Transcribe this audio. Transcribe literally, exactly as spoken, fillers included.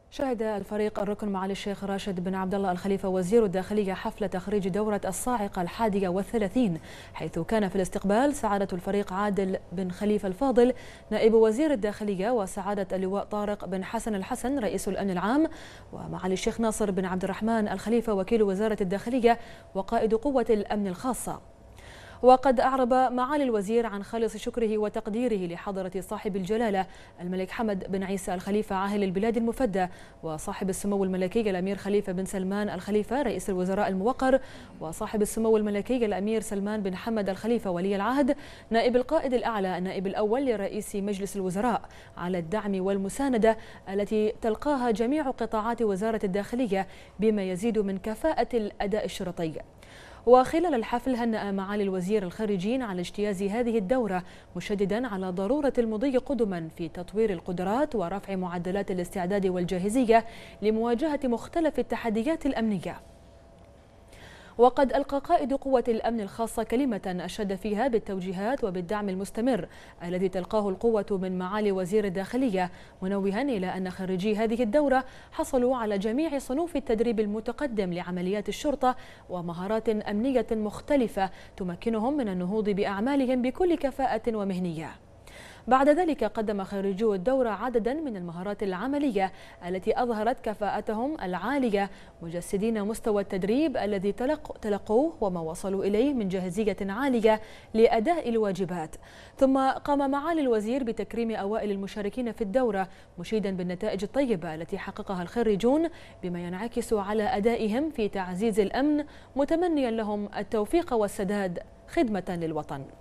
شهد الفريق الركن معالي الشيخ راشد بن عبد الله الخليفة وزير الداخلية حفل تخريج دورة الصاعقة الحادية والثلاثين، حيث كان في الاستقبال سعادة الفريق عادل بن خليفة الفاضل نائب وزير الداخلية، وسعادة اللواء طارق بن حسن الحسن رئيس الأمن العام، ومعالي الشيخ ناصر بن عبد الرحمن الخليفة وكيل وزارة الداخلية وقائد قوة الأمن الخاصة. وقد أعرب معالي الوزير عن خالص شكره وتقديره لحضرة صاحب الجلالة الملك حمد بن عيسى الخليفة عاهل البلاد المفدى، وصاحب السمو الملكي الأمير خليفة بن سلمان الخليفة رئيس الوزراء الموقر، وصاحب السمو الملكي الأمير سلمان بن حمد الخليفة ولي العهد نائب القائد الأعلى النائب الأول لرئيس مجلس الوزراء على الدعم والمساندة التي تلقاها جميع قطاعات وزارة الداخلية، بما يزيد من كفاءة الأداء الشرطي. وخلال الحفل هنأ معالي الوزير الخريجين على اجتياز هذه الدورة، مشددا على ضرورة المضي قدما في تطوير القدرات ورفع معدلات الاستعداد والجاهزية لمواجهة مختلف التحديات الأمنية. وقد ألقى قائد قوة الأمن الخاصة كلمة أشاد فيها بالتوجيهات وبالدعم المستمر الذي تلقاه القوة من معالي وزير الداخلية، منوها إلى أن خريجي هذه الدورة حصلوا على جميع صنوف التدريب المتقدم لعمليات الشرطة ومهارات أمنية مختلفة تمكنهم من النهوض بأعمالهم بكل كفاءة ومهنية. بعد ذلك قدم خريجو الدورة عددا من المهارات العملية التي أظهرت كفاءتهم العالية، مجسدين مستوى التدريب الذي تلقوه وما وصلوا إليه من جاهزية عالية لأداء الواجبات. ثم قام معالي الوزير بتكريم أوائل المشاركين في الدورة، مشيدا بالنتائج الطيبة التي حققها الخريجون بما ينعكس على أدائهم في تعزيز الأمن، متمنيا لهم التوفيق والسداد خدمة للوطن.